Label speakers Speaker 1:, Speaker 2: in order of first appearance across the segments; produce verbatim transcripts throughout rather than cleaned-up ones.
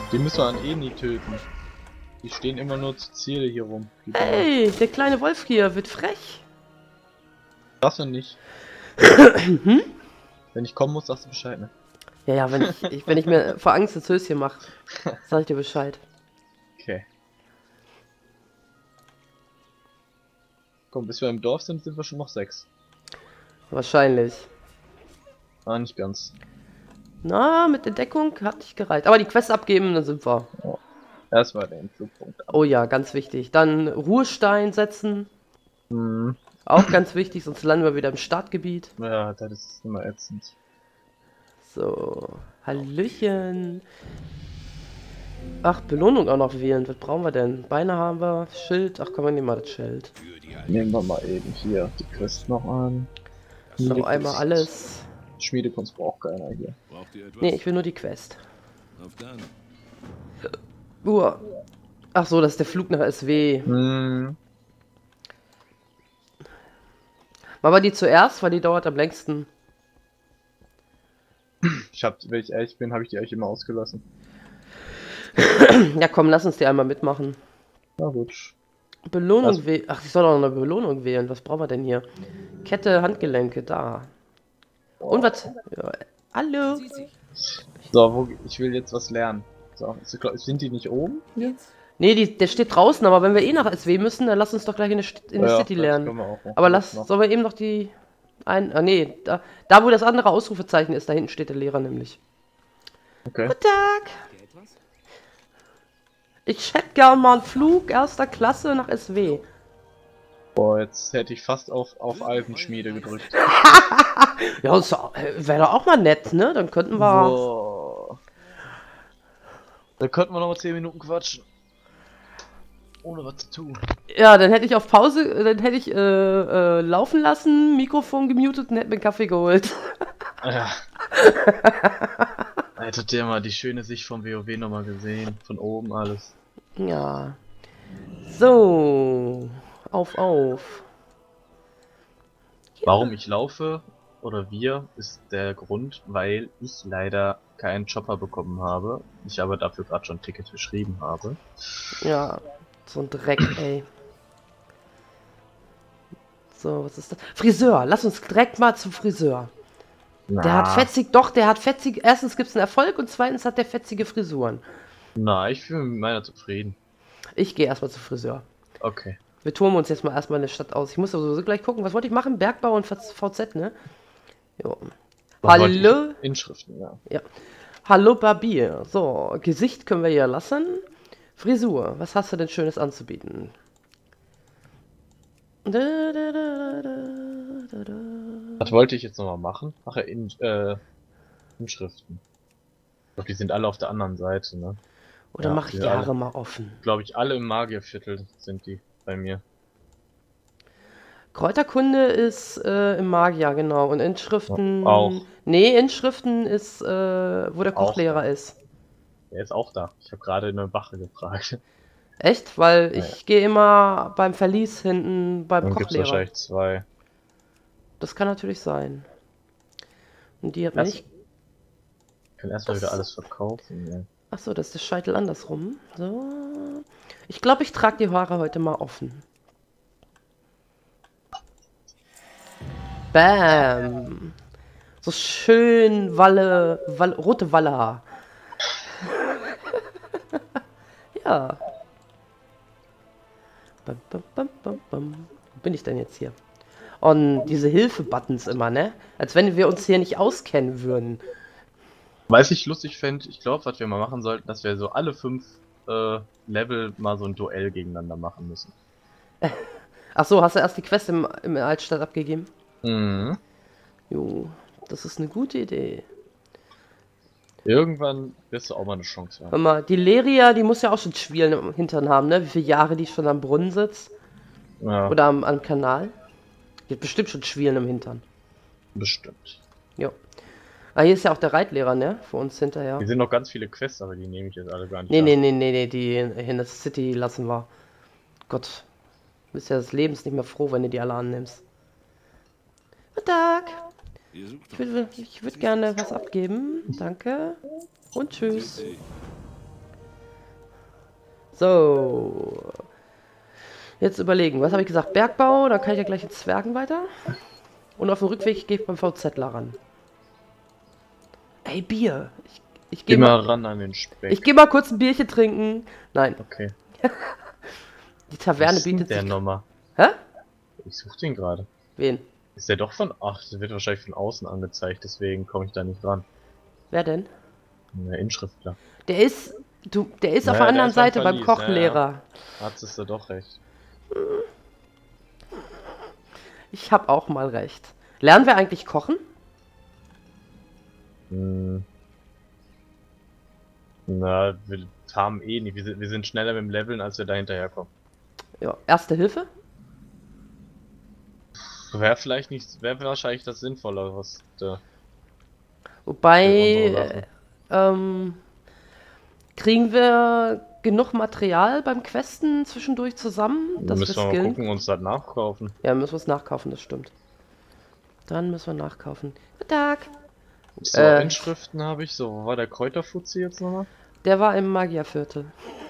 Speaker 1: Die müssen wir an eh nie töten. Die stehen immer nur zu Ziele hier rum. Die
Speaker 2: Hey, der kleine Wolf hier wird frech.
Speaker 1: das denn nicht.
Speaker 2: Hm?
Speaker 1: Wenn ich kommen muss, sagst du Bescheid, ne?
Speaker 2: Ja, ja, wenn ich, ich, wenn ich mir vor Angst das Höschen mache, sag ich dir Bescheid.
Speaker 1: Okay. Komm, bis wir im Dorf sind, sind wir schon noch sechs.
Speaker 2: Wahrscheinlich.
Speaker 1: Ah, nicht ganz.
Speaker 2: Na, mit der Deckung hat nicht gereicht. Aber die Quest abgeben, dann sind wir.
Speaker 1: Oh. Erstmal den Flugpunkt.
Speaker 2: Oh ja, ganz wichtig. Dann Ruhestein setzen.
Speaker 1: Hm.
Speaker 2: Auch ganz wichtig, sonst landen wir wieder im Startgebiet.
Speaker 1: Ja, das ist immer ätzend.
Speaker 2: So, Hallöchen. Ach, Belohnung auch noch wählen. Was brauchen wir denn? Beine haben wir, Schild. Ach komm, wir nehmen mal das Schild.
Speaker 1: Nehmen wir mal eben hier die Quest noch an.
Speaker 2: Noch einmal alles.
Speaker 1: Schmiedekunst braucht keiner hier.
Speaker 2: Nee, ich will nur die Quest.
Speaker 3: Auf dann.
Speaker 2: Uh. Ach so, das ist der Flug nach S W.
Speaker 1: Hm.
Speaker 2: Machen wir die zuerst, weil die dauert am längsten.
Speaker 1: Ich hab, wenn ich ehrlich bin, habe ich die eigentlich immer ausgelassen.
Speaker 2: Ja komm, lass uns die einmal mitmachen.
Speaker 1: Na gut.
Speaker 2: Belohnung wählen. Ach, ich soll auch noch eine Belohnung wählen. Was brauchen wir denn hier? Kette, Handgelenke, da. Und was? Ja, hallo.
Speaker 1: So, wo, ich will jetzt was lernen. So, sind die nicht oben? Ja.
Speaker 2: Nee, die, der steht draußen, aber wenn wir eh nach S W müssen, dann lass uns doch gleich in der, St in der
Speaker 1: Ja,
Speaker 2: City
Speaker 1: das
Speaker 2: lernen.
Speaker 1: können wir auch
Speaker 2: Aber lass,
Speaker 1: machen.
Speaker 2: sollen wir eben noch die... Ein, ah, nee, da, da wo das andere Ausrufezeichen ist, da hinten steht der Lehrer nämlich.
Speaker 1: Okay.
Speaker 2: Guten Tag! Ich hätte gern mal einen Flug erster Klasse nach S W.
Speaker 1: Boah, jetzt hätte ich fast auf, auf Alpenschmiede gedrückt.
Speaker 2: Ja, wäre doch auch mal nett, ne? Dann könnten wir...
Speaker 1: Boah. Da könnten wir noch mal zehn Minuten quatschen. Ohne was zu tun.
Speaker 2: Ja, dann hätte ich auf Pause, dann hätte ich äh, äh, laufen lassen, Mikrofon gemutet und hätte mir einen Kaffee geholt.
Speaker 1: Ja. Hättet ihr mal die schöne Sicht vom WoW nochmal gesehen. Von oben alles.
Speaker 2: Ja. So. Auf, auf.
Speaker 1: Warum ich laufe, oder wir, ist der Grund, weil ich leider keinen Chopper bekommen habe. Ich aber dafür gerade schon ein Ticket geschrieben habe.
Speaker 2: Ja. So ein Dreck, ey. So, was ist das? Friseur. Lass uns direkt mal zum Friseur.
Speaker 1: Na,
Speaker 2: Der hat fetzig, doch, der hat fetzig. Erstens gibt es einen Erfolg und zweitens hat der fetzige Frisuren.
Speaker 1: na, ich fühle mich mit meiner zufrieden.
Speaker 2: Ich gehe erstmal zum Friseur.
Speaker 1: Okay.
Speaker 2: Wir touren uns jetzt mal erstmal in der Stadt aus. Ich muss sowieso gleich gucken, was wollte ich machen? Bergbau und V Z, ne? Jo.
Speaker 1: Was wollte
Speaker 2: Hallo?
Speaker 1: ich? Inschriften, ja.
Speaker 2: Ja. Hallo Barbier. So, Gesicht können wir hier lassen. Frisur, was hast du denn Schönes anzubieten? Da, da, da, da, da.
Speaker 1: Was wollte ich jetzt nochmal machen? Ach ja, in, äh, Inschriften. Ich glaube, die sind alle auf der anderen Seite, ne?
Speaker 2: Oder
Speaker 1: Ja,
Speaker 2: mach ich
Speaker 1: die
Speaker 2: die
Speaker 1: alle.
Speaker 2: Haare mal offen?
Speaker 1: Glaube ich, alle im Magierviertel sind die bei mir.
Speaker 2: Kräuterkunde ist äh, im Magier, genau. Und Inschriften.
Speaker 1: Ja, auch.
Speaker 2: Nee, Inschriften ist, äh, wo der
Speaker 1: Auch.
Speaker 2: Kochlehrer ist.
Speaker 1: Der ist auch da. Ich habe gerade eine Wache gefragt.
Speaker 2: Echt? Weil
Speaker 1: Ja,
Speaker 2: ich
Speaker 1: ja.
Speaker 2: gehe immer beim Verlies hinten beim
Speaker 1: Dann gibt's
Speaker 2: Kochlehrer.
Speaker 1: wahrscheinlich zwei.
Speaker 2: Das kann natürlich sein. Und die hat mir
Speaker 1: Erst-
Speaker 2: nicht.
Speaker 1: Ich kann erstmal
Speaker 2: Das-
Speaker 1: wieder alles verkaufen. Ja.
Speaker 2: Achso, das ist der Scheitel andersrum. So. Ich glaube, ich trage die Haare heute mal offen. Bam. So schön Walle, Walle rote Wallehaar. Ja. Bam, bam, bam, bam, bam. Wo bin ich denn jetzt hier? Und diese Hilfe-Buttons immer, ne? Als wenn wir uns hier nicht auskennen würden.
Speaker 1: Weiß ich lustig fände, ich glaube, was wir mal machen sollten, dass wir so alle fünf äh, Level mal so ein Duell gegeneinander machen müssen.
Speaker 2: Ach so, hast du erst die Quest im, im Altstadt abgegeben?
Speaker 1: Mhm.
Speaker 2: Jo, das ist eine gute Idee.
Speaker 1: Irgendwann wirst du auch mal eine Chance
Speaker 2: Hör
Speaker 1: haben.
Speaker 2: mal, die Leria, die muss ja auch schon Schwielen im Hintern haben, ne? Wie viele Jahre die schon am Brunnen sitzt?
Speaker 1: Ja,
Speaker 2: Oder am, am Kanal? Die hat bestimmt schon Schwielen im Hintern.
Speaker 1: bestimmt.
Speaker 2: Jo. Ah, hier ist ja auch der Reitlehrer, ne? Für uns hinterher.
Speaker 1: Hier sind noch ganz viele Quests, aber die nehme ich jetzt alle gar nicht
Speaker 2: Nee,
Speaker 1: an.
Speaker 2: nee, nee, nee, nee, die in der City lassen wir. Gott, du bist ja des Lebens nicht mehr froh, wenn du die alle annimmst. Guten Tag.
Speaker 3: Ihr sucht
Speaker 2: Ich würde ich würd gerne was abgeben. Danke. Und tschüss. So. Jetzt überlegen. Was habe ich gesagt? Bergbau, dann kann ich ja gleich ins Zwergen weiter. Und auf dem Rückweg gehe ich beim VZler ran. Ey, Bier. Ich, ich
Speaker 1: Geh
Speaker 2: gehe
Speaker 1: mal
Speaker 2: mal,
Speaker 1: ran an den Speck.
Speaker 2: ich geh mal kurz ein Bierchen trinken. Nein,
Speaker 1: Okay.
Speaker 2: die Taverne
Speaker 1: Was ist denn
Speaker 2: bietet
Speaker 1: der
Speaker 2: sich...
Speaker 1: nochmal?
Speaker 2: Hä?
Speaker 1: Ich suche den gerade.
Speaker 2: Wen?
Speaker 1: Ist der doch von... Ach, der wird wahrscheinlich von außen angezeigt, deswegen komme ich da nicht ran.
Speaker 2: Wer denn?
Speaker 1: Der Inschriftler.
Speaker 2: Der ist... Du, der ist auf
Speaker 1: Naja,
Speaker 2: der anderen
Speaker 1: der ist beim
Speaker 2: Seite, beim
Speaker 1: Verlies,
Speaker 2: Kochlehrer.
Speaker 1: Hattest du doch recht.
Speaker 2: Ich hab auch mal recht. Lernen wir eigentlich kochen?
Speaker 1: Hm. Na, wir haben eh nicht. Wir sind, wir sind schneller mit dem Leveln, als wir da hinterherkommen.
Speaker 2: Ja. Erste Hilfe?
Speaker 1: Wäre vielleicht nicht, wäre wahrscheinlich das Sinnvolle, was da.
Speaker 2: Wobei...
Speaker 1: Für unsere Sachen.
Speaker 2: Ähm... Kriegen wir genug Material beim Questen zwischendurch zusammen,
Speaker 1: Dann
Speaker 2: dass wir
Speaker 1: müssen wir mal
Speaker 2: skillen?
Speaker 1: gucken, uns das nachkaufen.
Speaker 2: Ja, müssen wir es nachkaufen, das stimmt. Dann müssen wir nachkaufen. Guten Tag.
Speaker 1: So,
Speaker 2: Äh.
Speaker 1: Inschriften habe ich. So, wo war der Kräuterfuzzi jetzt nochmal?
Speaker 2: Der war im Magierviertel.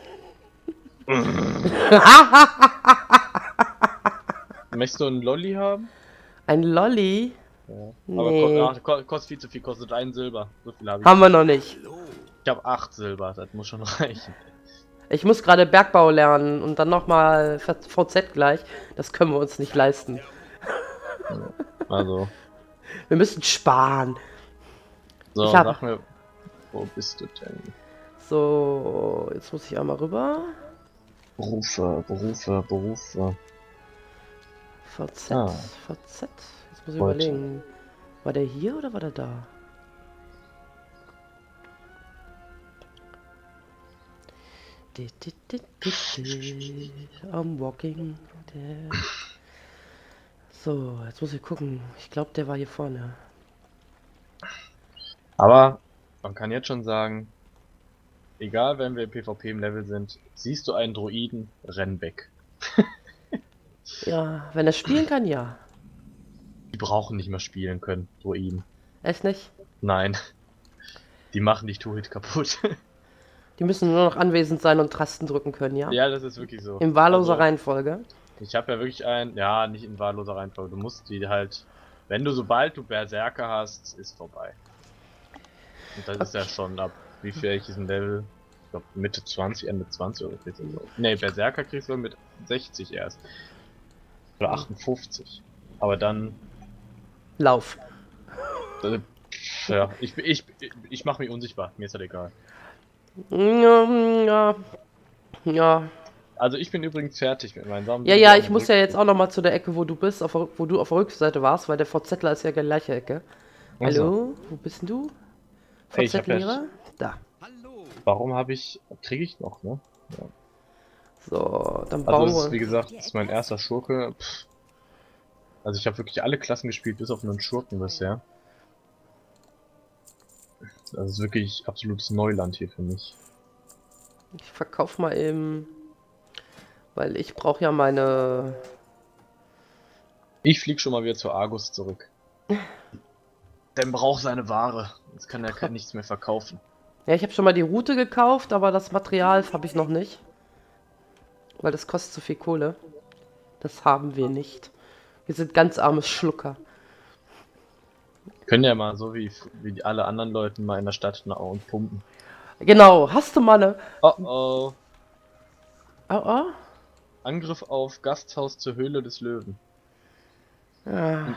Speaker 1: Möchtest du einen Lolli haben?
Speaker 2: Ein Lolli?
Speaker 1: Ja.
Speaker 2: Nee.
Speaker 1: Aber ko ach, ko kostet viel zu viel, kostet ein Silber. So viel habe ich.
Speaker 2: Haben wir noch nicht.
Speaker 1: Ich habe acht Silber, das muss schon reichen.
Speaker 2: Ich muss gerade Bergbau lernen und dann nochmal V Z gleich. Das können wir uns nicht leisten.
Speaker 1: Also,
Speaker 2: Wir müssen sparen.
Speaker 1: so,
Speaker 2: Ich hab-
Speaker 1: sag mir, wo bist du denn?
Speaker 2: So, jetzt muss ich einmal rüber.
Speaker 1: Berufe, Berufe, Berufe.
Speaker 2: V Z,
Speaker 1: Ah.
Speaker 2: V Z. Jetzt muss ich
Speaker 1: Heute.
Speaker 2: überlegen. War der hier oder war der da? Di, di, di, di, di. I'm walking. there. So, jetzt muss ich gucken. Ich glaube, der war hier vorne.
Speaker 1: Aber man kann jetzt schon sagen, egal wenn wir im PvP im Level sind, siehst du einen Druiden, renn weg.
Speaker 2: Ja, wenn er spielen kann, ja.
Speaker 1: Die brauchen nicht mehr spielen können, Druiden.
Speaker 2: Echt nicht?
Speaker 1: Nein. Die machen dich Two-Hit kaputt.
Speaker 2: Die müssen nur noch anwesend sein und Tasten drücken können, ja?
Speaker 1: Ja, das ist wirklich so.
Speaker 2: In wahlloser
Speaker 1: Also,
Speaker 2: Reihenfolge.
Speaker 1: Ich habe ja wirklich ein, ja, nicht in wahlloser Reihenfolge. Du musst die halt, wenn du sobald du Berserker hast, ist vorbei. Und das ist ja schon ab, wie viel ich diesen Level? Ich glaube Mitte zwanzig, Ende zwanzig oder vierzig. Ne, Berserker kriegst du mit sechzig erst. Oder achtundfünfzig. Aber dann,
Speaker 2: Lauf.
Speaker 1: äh, ja, ich, ich, ich mache mich unsichtbar. Mir ist das egal.
Speaker 2: Ja, ja. Ja,
Speaker 1: Also ich bin übrigens fertig mit meinen Sachen.
Speaker 2: ja, ja ich muss ja jetzt auch noch mal zu der Ecke, wo du bist, auf, der- wo du auf der Rückseite warst, weil der VZler ist ja gleiche Ecke.
Speaker 1: Also,
Speaker 2: Hallo, wo bist denn du?
Speaker 1: Hey, ich hab ja-
Speaker 2: VZ-Lehrer? Da.
Speaker 1: warum habe ich, kriege ich noch, ne?
Speaker 2: So, dann bauen
Speaker 1: Also das ist, wie
Speaker 2: wir.
Speaker 1: gesagt, das ist mein erster Schurke. Pff. Also ich habe wirklich alle Klassen gespielt, bis auf einen Schurken bisher. Das ist wirklich absolutes Neuland hier für mich.
Speaker 2: Ich verkauf mal eben, weil ich brauche ja meine.
Speaker 1: Ich flieg schon mal wieder zu Argus zurück. Der braucht seine Ware. Jetzt kann er kein nichts mehr verkaufen.
Speaker 2: Ja, ich habe schon mal die Route gekauft, aber das Material habe ich noch nicht. Weil das kostet zu viel Kohle. Das haben wir nicht. Wir sind ganz arme Schlucker.
Speaker 1: Können ja mal so wie, wie die alle anderen Leute mal in der Stadt nach und pumpen.
Speaker 2: Genau, hast du mal eine.
Speaker 1: Oh oh.
Speaker 2: Oh, oh.
Speaker 1: Angriff auf Gasthaus zur Höhle des Löwen.
Speaker 2: Ja.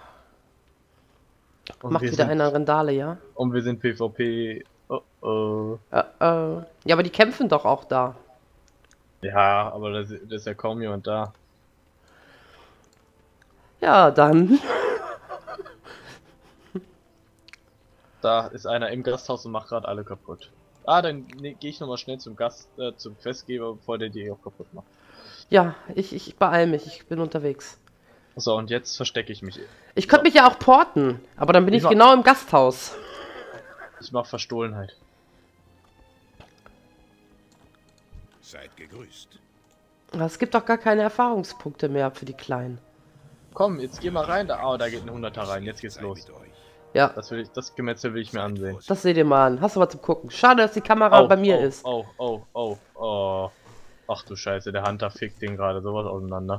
Speaker 1: Und
Speaker 2: Macht
Speaker 1: wir
Speaker 2: wieder
Speaker 1: sind,
Speaker 2: einer Randale, ja?
Speaker 1: Und wir sind PvP. Oh oh.
Speaker 2: Äh, äh. Ja, aber die kämpfen doch auch da.
Speaker 1: Ja, aber da ist da ist ja kaum jemand da.
Speaker 2: Ja, dann.
Speaker 1: Da ist einer im Gasthaus und macht gerade alle kaputt. Ah, dann ne, gehe ich nochmal schnell zum Gast, äh, zum Questgeber, bevor der die auch kaputt macht.
Speaker 2: Ja, ich, ich beeil mich, ich bin unterwegs.
Speaker 1: So, und jetzt verstecke ich mich.
Speaker 2: Ich könnte mich ja auch porten, aber dann bin ich
Speaker 1: Ich mach-
Speaker 2: genau im Gasthaus.
Speaker 1: Ich mach Verstohlenheit.
Speaker 3: Seid gegrüßt.
Speaker 2: Aber es gibt doch gar keine Erfahrungspunkte mehr für die Kleinen.
Speaker 1: Komm, jetzt geh mal rein. Da, oh, da geht ein Hunderter rein. Jetzt geht's
Speaker 3: Sei
Speaker 1: los.
Speaker 3: mit euch.
Speaker 2: Ja,
Speaker 1: Das will ich, das Gemetzel will ich mir ansehen.
Speaker 2: das seht ihr mal an. Hast du was zum Gucken. Schade, dass die Kamera
Speaker 1: Oh,
Speaker 2: bei mir
Speaker 1: oh,
Speaker 2: ist.
Speaker 1: Oh, oh, oh, oh. Ach du Scheiße, der Hunter fickt den gerade sowas auseinander.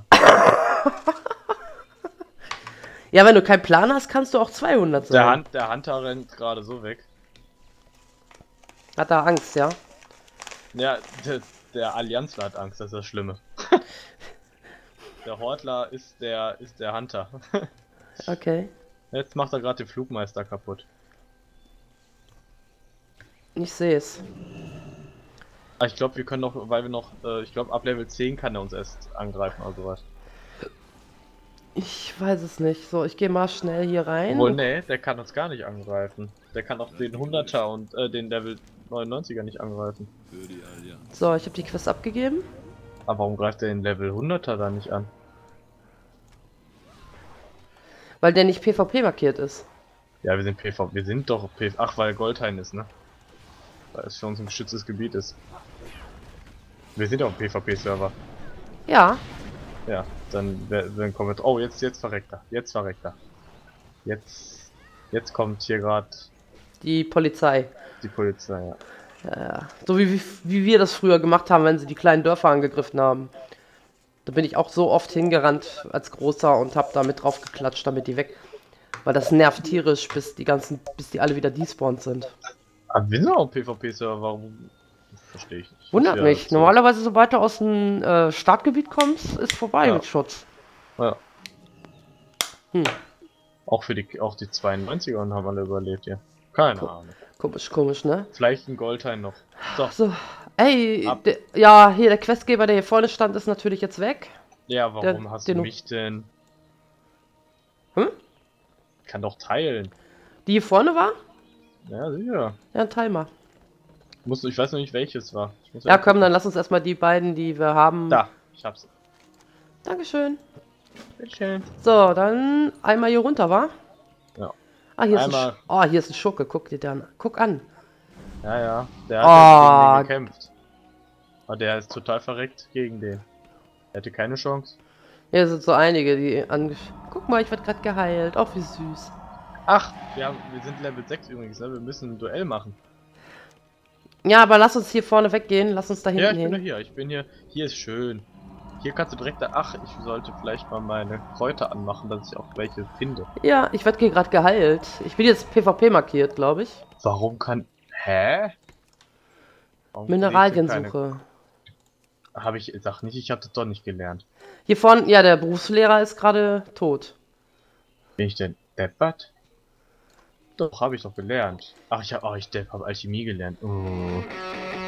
Speaker 2: Ja, wenn du keinen Plan hast, kannst du auch zweihundert
Speaker 1: Der,
Speaker 2: sein.
Speaker 1: Hun der Hunter rennt gerade so weg.
Speaker 2: Hat er Angst, ja?
Speaker 1: Ja, der, der Allianzler hat Angst, das ist das Schlimme. Der Hortler ist der ist der Hunter.
Speaker 2: Okay.
Speaker 1: Jetzt macht er gerade den Flugmeister kaputt.
Speaker 2: Ich sehe es.
Speaker 1: Ah, ich glaube, wir können noch, weil wir noch, äh, ich glaube, ab Level zehn kann er uns erst angreifen oder sowas.
Speaker 2: Ich weiß es nicht. So, ich gehe mal schnell hier rein.
Speaker 1: Wohl, nee, der kann uns gar nicht angreifen. Der kann auch den hunderter und äh, den Level neunundneunziger nicht angreifen.
Speaker 2: So, ich habe die Quest abgegeben.
Speaker 1: Aber warum greift er den Level hunderter da nicht an?
Speaker 2: Weil der nicht PvP markiert ist.
Speaker 1: Ja, wir sind P V, wir sind doch P V. Ach, weil Goldhain ist, ne? Weil es für uns ein geschütztes Gebiet ist. Wir sind auch ein PvP-Server.
Speaker 2: Ja.
Speaker 1: Ja, dann, dann kommen wir. Oh, jetzt, jetzt verreckt er. Jetzt verreckt er. Jetzt, jetzt kommt hier gerade
Speaker 2: Die Polizei.
Speaker 1: die Polizei. Ja.
Speaker 2: Ja, ja. So wie, wie, wie wir das früher gemacht haben, wenn sie die kleinen Dörfer angegriffen haben. Da bin ich auch so oft hingerannt als Großer und hab da mit drauf geklatscht, damit die weg. Weil das nervt tierisch, bis die ganzen, bis die alle wieder despawned sind.
Speaker 1: Aber wir sind auch ein PvP-Server, warum? Verstehe ich nicht.
Speaker 2: Wundert
Speaker 1: Ja,
Speaker 2: mich.
Speaker 1: so.
Speaker 2: Normalerweise, sobald du aus dem äh, Startgebiet kommst, ist vorbei
Speaker 1: Ja.
Speaker 2: mit Schutz.
Speaker 1: Ja.
Speaker 2: Hm.
Speaker 1: Auch für die, auch die zweiundneunziger und haben alle überlebt, ja. Keine
Speaker 2: Cool.
Speaker 1: Ahnung.
Speaker 2: Komisch, komisch, ne?
Speaker 1: Vielleicht ein Goldhain noch. So.
Speaker 2: So. Ey,
Speaker 1: Ab-
Speaker 2: de, ja, hier der Questgeber, der hier vorne stand, ist natürlich jetzt weg.
Speaker 1: Ja, warum
Speaker 2: Der-
Speaker 1: hast
Speaker 2: den
Speaker 1: du
Speaker 2: du-
Speaker 1: mich denn?
Speaker 2: Hm?
Speaker 1: Kann doch teilen.
Speaker 2: Die hier vorne war?
Speaker 1: Ja, sicher.
Speaker 2: Ja, ein Timer.
Speaker 1: Muss, ich weiß noch nicht welches war. Ich muss
Speaker 2: Ja, komm, dann lass uns erstmal die beiden, die wir haben.
Speaker 1: Da, ich hab's.
Speaker 2: Dankeschön.
Speaker 1: Bitteschön.
Speaker 2: So, dann einmal hier runter, wa?
Speaker 1: Ja.
Speaker 2: Ah, hier ist,
Speaker 1: Einmal.
Speaker 2: ein, Sch- oh, hier ist ein Schurke. Guck dir den an. Guck an.
Speaker 1: Ja, ja. Der
Speaker 2: Oh.
Speaker 1: hat gegen den gekämpft. Aber der ist total verreckt gegen den. Er hatte keine Chance.
Speaker 2: Hier sind so einige, die ange... Guck mal, ich werde gerade geheilt. Oh, wie süß.
Speaker 1: Ach, wir, haben, wir sind Level sechs übrigens, ne? Wir müssen ein Duell machen.
Speaker 2: Ja, aber lass uns hier vorne weggehen. Lass uns da
Speaker 1: Ja,
Speaker 2: hinten
Speaker 1: ich bin doch
Speaker 2: hin.
Speaker 1: hier. Ich bin hier. Hier ist schön. Hier kannst du direkt. Ach, ich sollte vielleicht mal meine Kräuter anmachen, dass ich auch welche finde.
Speaker 2: Ja, ich werde hier gerade geheilt. Ich bin jetzt PvP markiert, glaube ich.
Speaker 1: Warum kann. Hä? Warum sehe ich hier
Speaker 2: Mineraliensuche.
Speaker 1: keine- Hab ich. Sag nicht, ich hatte doch nicht gelernt.
Speaker 2: Hier vorne, ja, der Berufslehrer ist gerade tot.
Speaker 1: Bin ich denn deppert? Doch, habe ich doch gelernt. Ach, ich hab. Oh, ich depp, habe Alchemie gelernt. Oh.